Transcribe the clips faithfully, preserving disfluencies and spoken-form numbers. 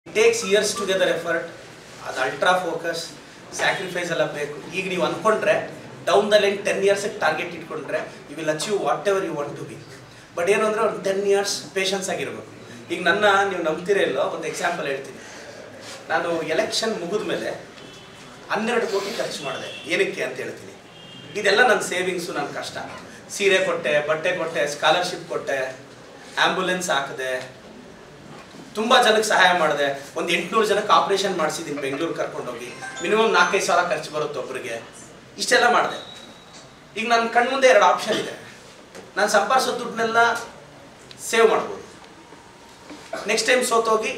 It takes years together effort, ಅದು ultra focus, sacrifice ಎಲ್ಲ ಬೇಕು. ಈಗ ನೀವು ಅಂದ್ಕೊಂಡ್ರೆ ಡೌನ್ ದ ಲೈನ್ ಟೆನ್ ಇಯರ್ಸಿಗೆ ಟಾರ್ಗೆಟ್ ಇಟ್ಕೊಂಡ್ರೆ you will achieve whatever you want to be. But ಏನು ಅಂದರೆ ಒಂದು ಟೆನ್ ಇಯರ್ಸ್ ಪೇಷನ್ಸ್ ಆಗಿರಬೇಕು. ಈಗ ನನ್ನ ನೀವು ನಂಬ್ತಿರೇ ಇಲ್ಲೋ ಒಂದು ಎಕ್ಸಾಂಪಲ್ ಹೇಳ್ತೀನಿ. ನಾನು ಎಲೆಕ್ಷನ್ ಮುಗಿದ ಮೇಲೆ ಹನ್ನೆರಡು ಕೋಟಿ ಖರ್ಚು ಮಾಡಿದೆ. ಏನಕ್ಕೆ ಅಂತ ಹೇಳ್ತೀನಿ. ಇದೆಲ್ಲ ನನ್ನ ಸೇವಿಂಗ್ಸು, ನನ್ನ ಕಷ್ಟ. ಸೀರೆ ಕೊಟ್ಟೆ, ಬಟ್ಟೆ ಕೊಟ್ಟೆ, ಸ್ಕಾಲರ್ಶಿಪ್ ಕೊಟ್ಟೆ, ಆ್ಯಂಬುಲೆನ್ಸ್ ಹಾಕಿದೆ, ತುಂಬ ಜನಕ್ಕೆ ಸಹಾಯ ಮಾಡಿದೆ. ಒಂದು ಎಂಟುನೂರು ಜನಕ್ಕೆ ಆಪ್ರೇಷನ್ ಮಾಡಿಸಿದ್ದೀನಿ ಬೆಂಗಳೂರು ಕರ್ಕೊಂಡೋಗಿ. ಮಿನಿಮಮ್ ನಾಲ್ಕೈದು ಸಾವಿರ ಖರ್ಚು ಬರುತ್ತೆ ಒಬ್ಬರಿಗೆ. ಇಷ್ಟೆಲ್ಲ ಮಾಡಿದೆ. ಈಗ ನನ್ನ ಕಣ್ಮುಂದೆ ಎರಡು ಆಪ್ಷನ್ ಇದೆ. ನಾನು ಸಂಪಾದಿಸೋ ದುಡ್ಡನ್ನೆಲ್ಲ ಸೇವ್ ಮಾಡ್ಬೋದು. ನೆಕ್ಸ್ಟ್ ಟೈಮ್ ಸೋತೋಗಿ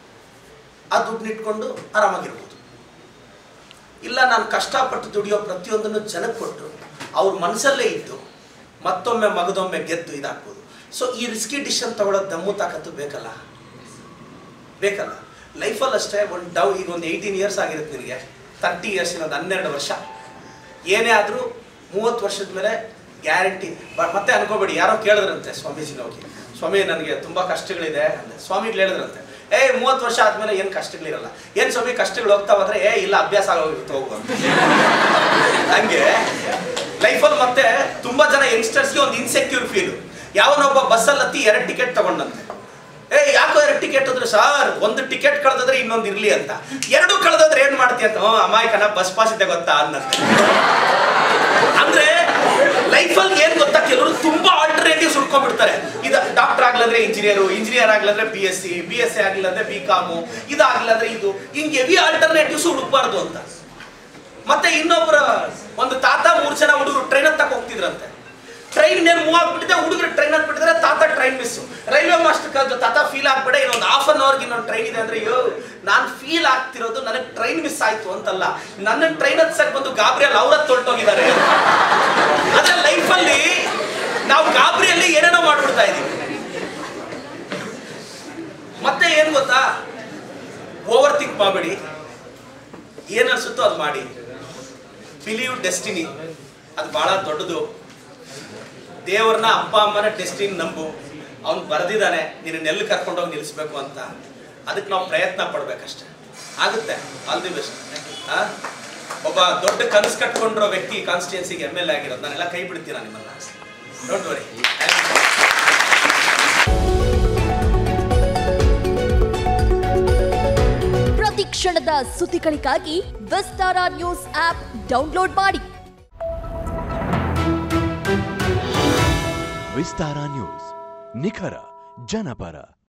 ಆ ದುಡ್ಡನ್ನ ಇಟ್ಕೊಂಡು ಆರಾಮಾಗಿರ್ಬೋದು. ಇಲ್ಲ, ನಾನು ಕಷ್ಟಪಟ್ಟು ದುಡಿಯೋ ಪ್ರತಿಯೊಂದನ್ನು ಜನಕ್ಕೆ ಕೊಟ್ಟು ಅವ್ರ ಮನಸ್ಸಲ್ಲೇ ಇದ್ದು ಮತ್ತೊಮ್ಮೆ ಮಗದೊಮ್ಮೆ ಗೆದ್ದು ಇದಾಗ್ಬೋದು. ಸೊ ಈ ರಿಸ್ಕಿ ಡಿಸಿಷನ್ ತಗೊಳ್ಳೋದು ದಮ್ಮು ತಾಕತ್ತು ಬೇಕಲ್ಲ ಬೇಕಲ್ಲ ಲೈಫಲ್ಲಿ ಅಷ್ಟೇ. ಒಂದು ಡವ್ ಈಗ ಒಂದು ಏಯ್ಟೀನ್ ಇಯರ್ಸ್ ಆಗಿರುತ್ತೆ ನಿನಗೆ, ತರ್ಟಿ ಇಯರ್ಸ್ ಇನ್ನೊಂದು ಹನ್ನೆರಡು ವರ್ಷ. ಏನೇ ಆದರೂ ಮೂವತ್ತು ವರ್ಷದ ಮೇಲೆ ಗ್ಯಾರಂಟಿ. ಬಟ್ ಮತ್ತೆ ಅನ್ಕೋಬೇಡಿ, ಯಾರೋ ಕೇಳಿದ್ರಂತೆ ಸ್ವಾಮೀಜಿನ ಹೋಗಿ, ಸ್ವಾಮಿ ನನಗೆ ತುಂಬ ಕಷ್ಟಗಳಿದೆ ಅಂದರೆ ಸ್ವಾಮಿಗಳು ಹೇಳಿದ್ರಂತೆ, ಏ ಮೂವತ್ತು ವರ್ಷ ಆದಮೇಲೆ ಏನು ಕಷ್ಟಗಳಿರಲ್ಲ. ಏನು ಸ್ವಾಮಿ ಕಷ್ಟಗಳು ಹೋಗ್ತಾ ಹೋದ್ರೆ, ಏ ಇಲ್ಲ ಅಭ್ಯಾಸ ಆಗೋಗಿರುತ್ತೆ ಹೋಗುವ. ಹಂಗೆ ಲೈಫಲ್ಲಿ ಮತ್ತೆ ತುಂಬ ಜನ ಯಂಗ್ಸ್ಟರ್ಸ್ಗೆ ಒಂದು ಇನ್ಸೆಕ್ಯೂರ್ ಫೀಲು. ಯಾವನೊಬ್ಬ ಬಸ್ಸಲ್ಲಿ ಹತ್ತಿ ಎರಡು ಟಿಕೆಟ್ ತಗೊಂಡಂತೆ, ಏ ಯಾಕೋ ಎರಡು ಟಿಕೆಟ್ ಅಂದ್ರೆ ಸರ್ ಒಂದು ಟಿಕೆಟ್ ಕಳೆದ್ರೆ ಇನ್ನೊಂದು ಇರ್ಲಿ ಅಂತ. ಎರಡು ಕಳೆದ್ರೆ ಏನ್ ಮಾಡ್ತೀಯ ಅಂತ, ಹ್ಞೂ ಅಮಾಯಕನ ಬಸ್ ಪಾಸ್ ಇದೆ ಗೊತ್ತಾ ಅನ್ನಂತೆ. ಅಂದ್ರೆ ಲೈಫಲ್ಲಿ ಏನ್ ಗೊತ್ತಾ, ಕೆಲವರು ತುಂಬಾ ಆಲ್ಟರ್ನೇಟಿವ್ಸ್ ಹುಡ್ಕೊಂಡ್ಬಿಡ್ತಾರೆ. ಇದು ಡಾಕ್ಟರ್ ಆಗ್ಲಂದ್ರೆ ಇಂಜಿನಿಯರು, ಇಂಜಿನಿಯರ್ ಆಗ್ಲಂದ್ರೆ B S C, B S C ಆಗ್ಲಿಲ್ಲಂದ್ರೆ ಬಿ ಕಾಮು, ಇದಾಗ್ಲಿಲ್ಲಂದ್ರೆ ಇದು, ಹಿಂಗೆ ಹೆವಿ ಆಲ್ಟರ್ನೇಟಿವ್ಸ್ ಹುಡುಕ್ಬಾರ್ದು ಅಂತ. ಮತ್ತೆ ಇನ್ನೊಬ್ಬರ ಒಂದು ತಾತ ಮೂರು ಜನ ಹುಡುಗರು ಟ್ರೈನ್ ಹತ್ತಕ್ಕೆ ಹೋಗ್ತಿದ್ರಂತೆ. ಟ್ರೈನ್ ನೇನು ಮೂವ್ ಆಗ್ಬಿಟ್ಟಿದೆ, ಹುಡುಗರು ಟ್ರೈನ್ ಹತ್ಬಿಟ್ಟಿದ್ರೆ, ತಾತ ಟ್ರೈನ್ ಮಿಸ್ಸು. ರೈಲ್ವೆ ಮಾಸ್ಟರ್ ಕಾದು ತಾತ ಫೀಲ್ ಆಗ್ಬೇಡ, ಇನ್ನೊಂದು ಹಾಫ್ ಅನ್ ಅವರ್ಗೆ ಇನ್ನೊಂದು ಟ್ರೈನ್ ಇದೆ ಅಂದ್ರೆ, ಯೋ ನಾನು ಫೀಲ್ ಆಗ್ತಿರೋದು ನನಗೆ ಟ್ರೈನ್ ಮಿಸ್ ಆಯ್ತು ಅಂತಲ್ಲ, ನನ್ನ ಟ್ರೈನ್ ಹತ್ಸಕ್ಕೆ ಬಂದು ಗಾಬರಿಯಲ್ಲಿ ಅವ್ರ ತೊಳ್ಟೋಗಿದ್ದಾರೆ. ಅದ್ರ ಲೈಫಲ್ಲಿ ನಾವು ಗಾಬರಿಯಲ್ಲಿ ಏನೇನೋ ಮಾಡ್ಬಿಡ್ತಾ ಇದೀವಿ. ಮತ್ತೆ ಏನ್ ಗೊತ್ತಾ, ಓವರ್ ಥಿಂಕ್ ಮಾಡಬೇಡಿ, ಏನ್ ಅನ್ಸುತ್ತೋ ಅದು ಮಾಡಿ. ಬಿಲೀವ್ ಡೆಸ್ಟಿನಿ, ಅದು ಬಹಳ ದೊಡ್ಡದು. ದೇವ್ರನ್ನ, ಅಪ್ಪ ಅಮ್ಮನ ಡೆಸ್ಟಿನಿ ನಂಬು. ಅವ್ನು ಬರೆದಿದ್ದಾನೆ ನಿನ್ನೆಲ್ಲಿ ಕರ್ಕೊಂಡೋಗಿ ನಿಲ್ಲಿಸ್ಬೇಕು ಅಂತ. ಅದಕ್ಕೆ ನಾವು ಪ್ರಯತ್ನ ಪಡ್ಬೇಕಷ್ಟೆ, ಆಗುತ್ತೆ. All the best. ಒಬ್ಬ ದೊಡ್ಡ ಕನಸು ಕಟ್ಕೊಂಡಿರೋ ವ್ಯಕ್ತಿ ಕಾನ್ಸ್ಟಿಟ್ಯೂನ್ಸಿಗೆ ಎಮ್ ಎಲ್ ಎ ಆಗಿರೋದು. ನಾನೆಲ್ಲ ಕೈ ಬಿಡ್ತೀನ ನಿಮ್ಮನ್ನ, ಡೋಂಟ್ ವರಿ. ಪ್ರತಿ ಕ್ಷಣದ ಸುದ್ದಿಗಳಿಗಾಗಿ ವಿಸ್ತಾರ ನ್ಯೂಸ್ ಆಪ್ ಡೌನ್ಲೋಡ್ ಮಾಡಿ. ವಿಸ್ತಾರ ನ್ಯೂಸ್, ನಿಖರ ಜನಪರ.